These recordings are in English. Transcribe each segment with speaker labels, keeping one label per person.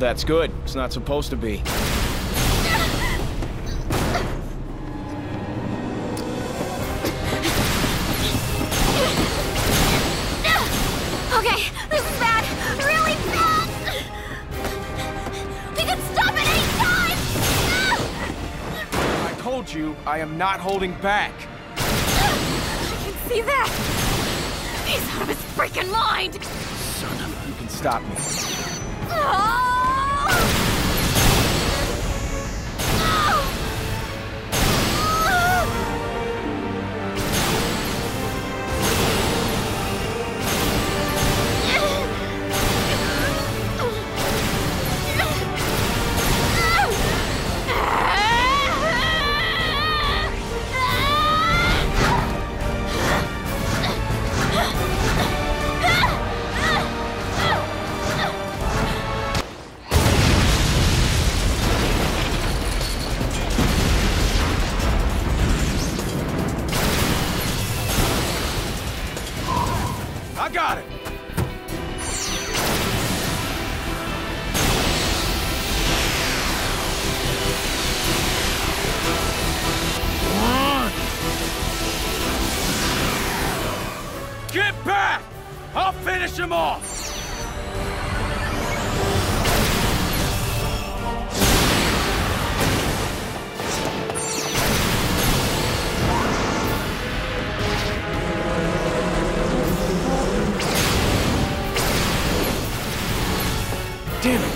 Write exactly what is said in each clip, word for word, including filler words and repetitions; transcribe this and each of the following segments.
Speaker 1: that's good. It's not supposed to be.
Speaker 2: Okay, this is bad. Really bad. We can stop it anytime!
Speaker 1: I told you, I am not holding back.
Speaker 2: I can see that. He's out of his freaking mind.
Speaker 1: Son of a... You can stop me.
Speaker 2: Oh!
Speaker 1: I got it! Get back! I'll finish him off! Damn it!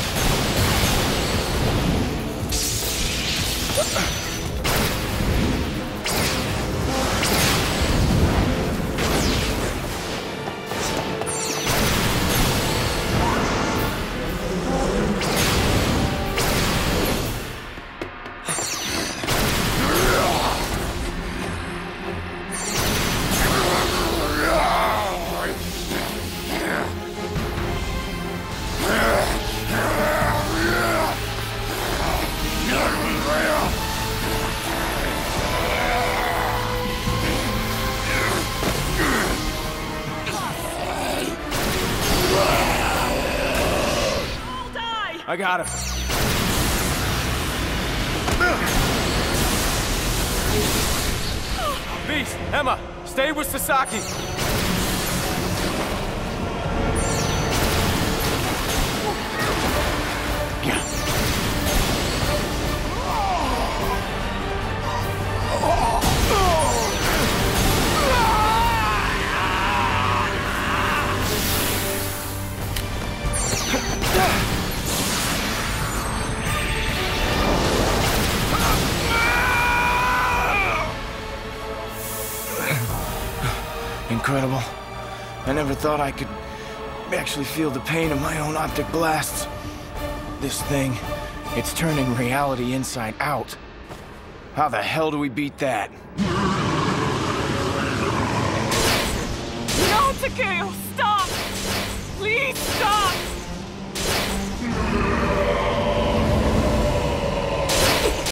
Speaker 1: I got him. Beast, Emma, stay with Sasaki. Incredible. I never thought I could actually feel the pain of my own optic blasts. This thing, it's turning reality inside out. How the hell do we beat that?
Speaker 3: No, Takeo, stop! Please stop!